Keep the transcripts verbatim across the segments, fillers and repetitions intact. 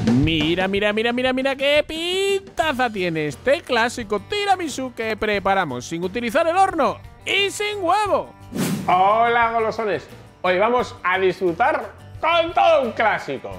Mira, mira, mira, mira, mira qué pintaza tiene este clásico tiramisú que preparamos sin utilizar el horno y sin huevo. Hola golosones, hoy vamos a disfrutar con todo un clásico.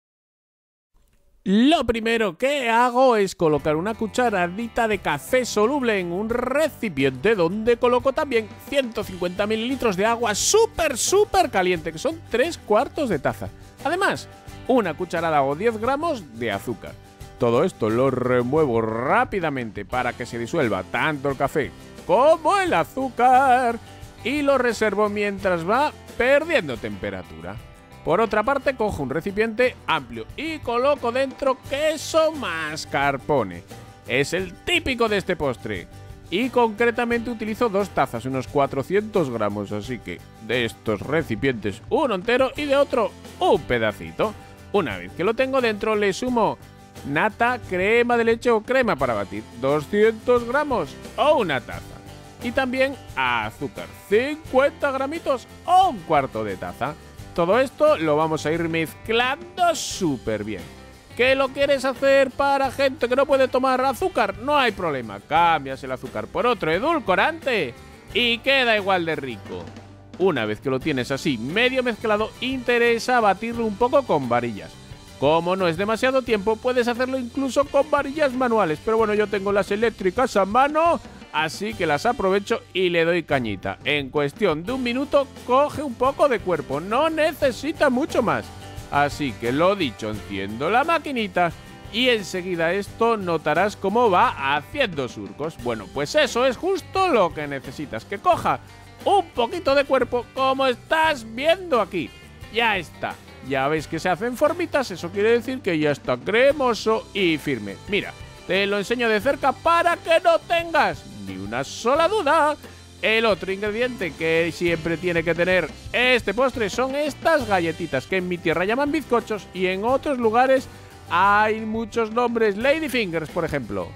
Lo primero que hago es colocar una cucharadita de café soluble en un recipiente donde coloco también ciento cincuenta mililitros de agua súper, súper caliente, que son tres cuartos de taza. Además, una cucharada o diez gramos de azúcar. Todo esto lo remuevo rápidamente para que se disuelva tanto el café como el azúcar y lo reservo mientras va perdiendo temperatura. Por otra parte, cojo un recipiente amplio y coloco dentro queso mascarpone. Es el típico de este postre. Y concretamente utilizo dos tazas, unos cuatrocientos gramos, así que de estos recipientes uno entero y de otro un pedacito. Una vez que lo tengo dentro le sumo nata, crema de leche o crema para batir, doscientos gramos o una taza. Y también azúcar, cincuenta gramitos o un cuarto de taza. Todo esto lo vamos a ir mezclando súper bien. ¿Qué lo quieres hacer para gente que no puede tomar azúcar? No hay problema, cambias el azúcar por otro edulcorante y queda igual de rico. Una vez que lo tienes así medio mezclado, interesa batirlo un poco con varillas. Como no es demasiado tiempo, puedes hacerlo incluso con varillas manuales, pero bueno, yo tengo las eléctricas a mano, así que las aprovecho y le doy cañita. En cuestión de un minuto coge un poco de cuerpo, no necesita mucho más. Así que lo dicho, enciendo la maquinita y enseguida esto notarás cómo va haciendo surcos. Bueno, pues eso es justo lo que necesitas, que coja un poquito de cuerpo como estás viendo aquí. Ya está, ya ves que se hacen formitas, eso quiere decir que ya está cremoso y firme. Mira, te lo enseño de cerca para que no tengas ni una sola duda. El otro ingrediente que siempre tiene que tener este postre son estas galletitas que en mi tierra llaman bizcochos y en otros lugares hay muchos nombres, Ladyfingers por ejemplo.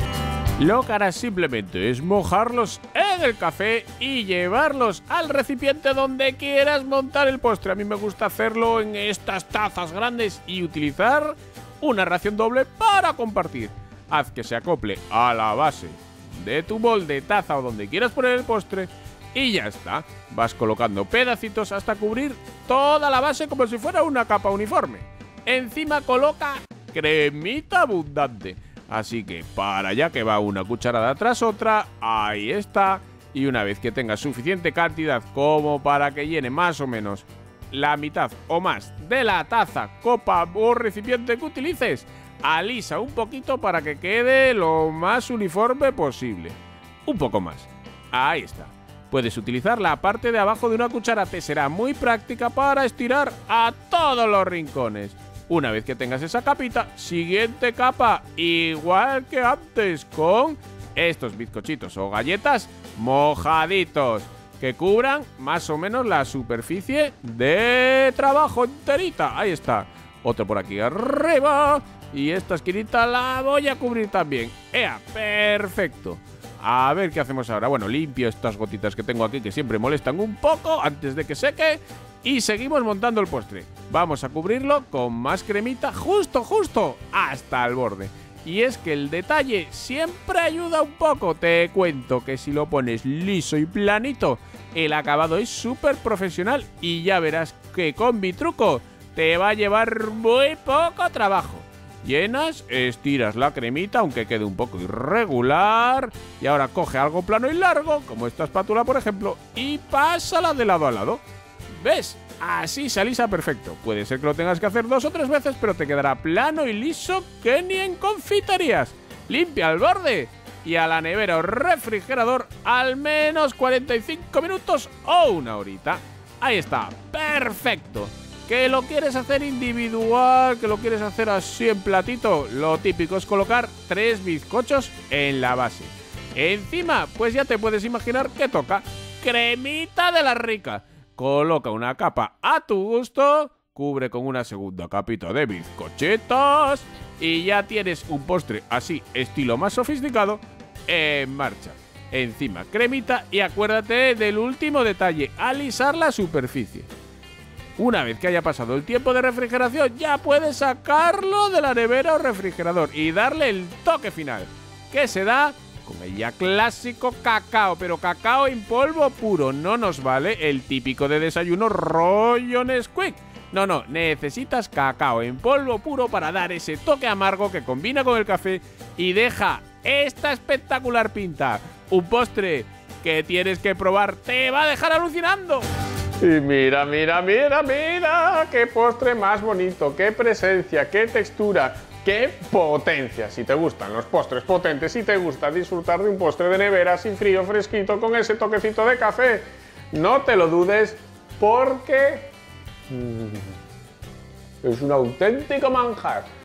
Lo que harás simplemente es mojarlos en el café y llevarlos al recipiente donde quieras montar el postre. A mí me gusta hacerlo en estas tazas grandes y utilizar una ración doble para compartir. Haz que se acople a la base de tu molde, taza o donde quieras poner el postre y ya está. Vas colocando pedacitos hasta cubrir toda la base como si fuera una capa uniforme. Encima coloca cremita abundante. Así que para allá que va una cucharada tras otra, ahí está. Y una vez que tengas suficiente cantidad como para que llene más o menos la mitad o más de la taza, copa o recipiente que utilices, alisa un poquito para que quede lo más uniforme posible. Un poco más. Ahí está. Puedes utilizar la parte de abajo de una cuchara, te será muy práctica para estirar a todos los rincones. Una vez que tengas esa capita, siguiente capa, igual que antes, con estos bizcochitos o galletas mojaditos, que cubran más o menos la superficie de trabajo enterita. Ahí está. Otro por aquí arriba. Y esta esquinita la voy a cubrir también. ¡Ea! ¡Perfecto! A ver qué hacemos ahora. Bueno, limpio estas gotitas que tengo aquí que siempre molestan un poco antes de que seque. Y seguimos montando el postre. Vamos a cubrirlo con más cremita justo, justo hasta el borde. Y es que el detalle siempre ayuda un poco. Te cuento que si lo pones liso y planito, el acabado es súper profesional. Y ya verás que con mi truco te va a llevar muy poco trabajo. Llenas, estiras la cremita, aunque quede un poco irregular. Y ahora coge algo plano y largo, como esta espátula por ejemplo, y pásala de lado a lado. ¿Ves? Así se alisa perfecto. Puede ser que lo tengas que hacer dos o tres veces, pero te quedará plano y liso que ni en confiterías. Limpia el borde y a la nevera o refrigerador al menos cuarenta y cinco minutos o una horita. Ahí está, perfecto. ¿Que lo quieres hacer individual? ¿Que lo quieres hacer así en platito? Lo típico es colocar tres bizcochos en la base. Encima, pues ya te puedes imaginar que toca cremita de la rica. Coloca una capa a tu gusto, cubre con una segunda capita de bizcochetos y ya tienes un postre así, estilo más sofisticado, en marcha. Encima cremita y acuérdate del último detalle, alisar la superficie. Una vez que haya pasado el tiempo de refrigeración, ya puedes sacarlo de la nevera o refrigerador y darle el toque final, que se da con el ya clásico cacao, pero cacao en polvo puro. No nos vale el típico de desayuno rollo Nesquik. No, no, necesitas cacao en polvo puro para dar ese toque amargo que combina con el café y deja esta espectacular pinta. Un postre que tienes que probar, te va a dejar alucinando. Y mira, mira, mira, mira, qué postre más bonito, qué presencia, qué textura, qué potencia. Si te gustan los postres potentes, si te gusta disfrutar de un postre de nevera sin frío, fresquito, con ese toquecito de café, no te lo dudes porque mm, es un auténtico manjar.